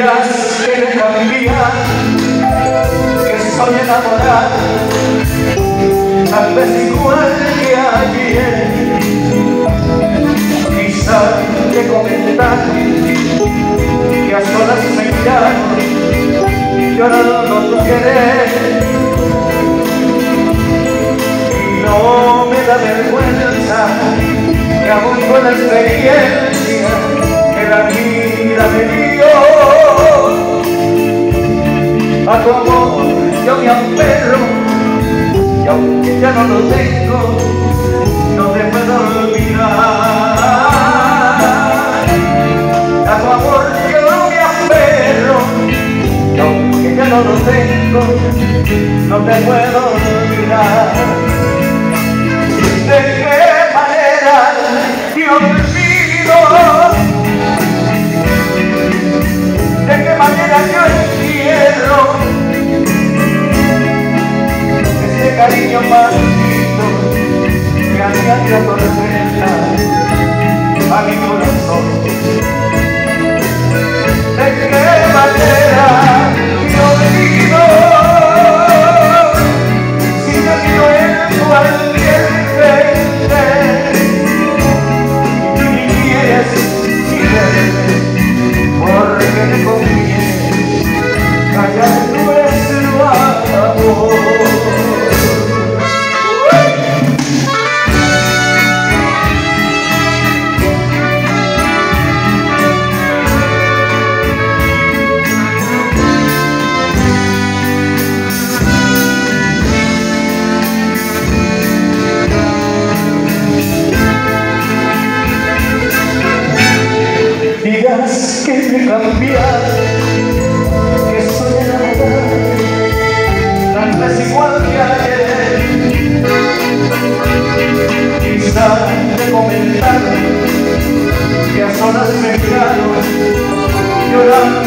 Digas que me cambia, que soy enamorado, tal vez igual que ayer. Quizás te comentar que a solas me llamo, llorando tu querer. Y no me da vergüenza que aún con la experiencia que la vida me dio, a tu amor yo me aferro, y aunque ya no lo tengo, no te puedo olvidar. A tu amor yo me aferro, y aunque ya no lo tengo, no te puedo olvidar. ¿De qué manera te olvido? ¿De qué manera yo entierro ese cariño maldito que a día te atormenta a mi corazón? ¿De qué manera te olvido? Si te miro en cualquier frente y ni quieres ni verme, porque te conviene callar nuestro amor. Digas que me cambias, que soy enamorado, tal vez igual que ayer. Quizás te comentar que a solas me quedo llorando